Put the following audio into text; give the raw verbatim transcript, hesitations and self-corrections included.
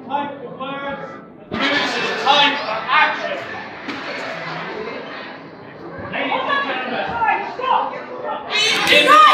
time for words, and this is a time for action. Ladies and gentlemen, stop!